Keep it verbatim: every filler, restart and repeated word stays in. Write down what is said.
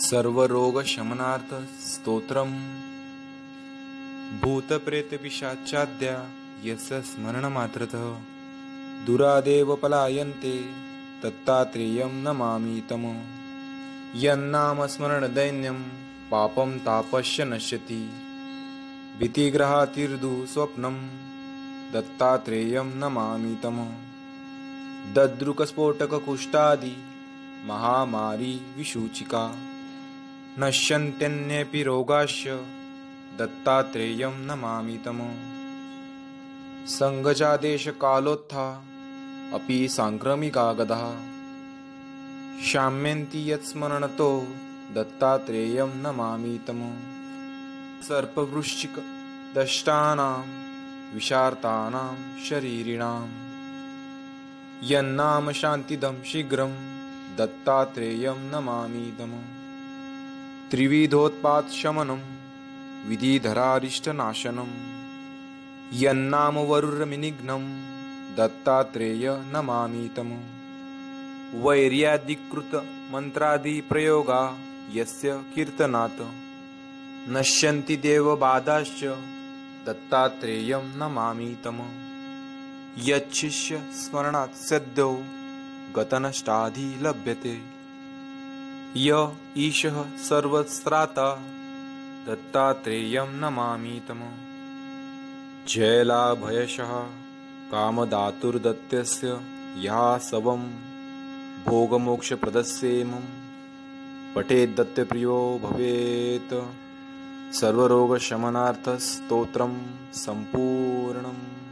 सर्वरोगशमनार्थ स्तोत्रम् भूतप्रेतपिशाचाद्या यस्य स्मरणमात्रतः दुरादेव पलायन्ते दत्तात्रेयं नमामि तम्। यन्नामस्मरणदैन्यं पापं तापस्य नश्यति भीतिग्रहातिर्दु स्वप्नं दत्तात्रेयं नमामि तम्। दद्रुकस्फोटककुष्ठादि महामारी विसूचिका नश्यन्त्यन्येऽपि रोगाश्च दत्तात्रेयं नमामि तम्। संघचादेशकालोत्था अपि सांक्रमिका गदा शाम्यन्ति यत्स्मरणतो दत्तात्रेयं नमामि तम्। सर्पवृश्चिकदष्टानां विषार्तानां शरीरिणां यन्नाम शान्तिदं शीघ्रं दत्तात्रेयं नमामि तम्। त्रिविधोत्पातशमनं विधिधरारिष्टनाशनं यन्नाम वरुरमिनिघ्नं दत्तात्रेय नमामि तम्। वैर्यादिकृतमन्त्रादिप्रयोगा यस्य कीर्तनात् नश्यन्ति देवबाधाश्च दत्तात्रेयं नमामि तम्। यच्छिष्य स्मरणात् सद्यो गतनष्टाधि लभ्यते य ईशः सर्वस्त्राता दत्तात्रेयं नमामि तम्। जयलाभयशः कामदातुर्दत्तस्य यः सवं भोगमोक्षप्रदस्येमं पठेद्दत्तप्रियो भवेत्। सर्वरोगशमनार्थस्तोत्रं सम्पूर्णम्।